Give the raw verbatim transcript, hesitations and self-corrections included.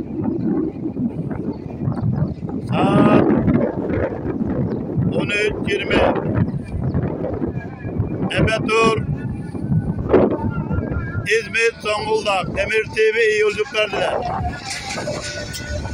Saat on üç yirmi. Ebetur İzmir Zonguldak Demir T V iyi yolculuklar diler.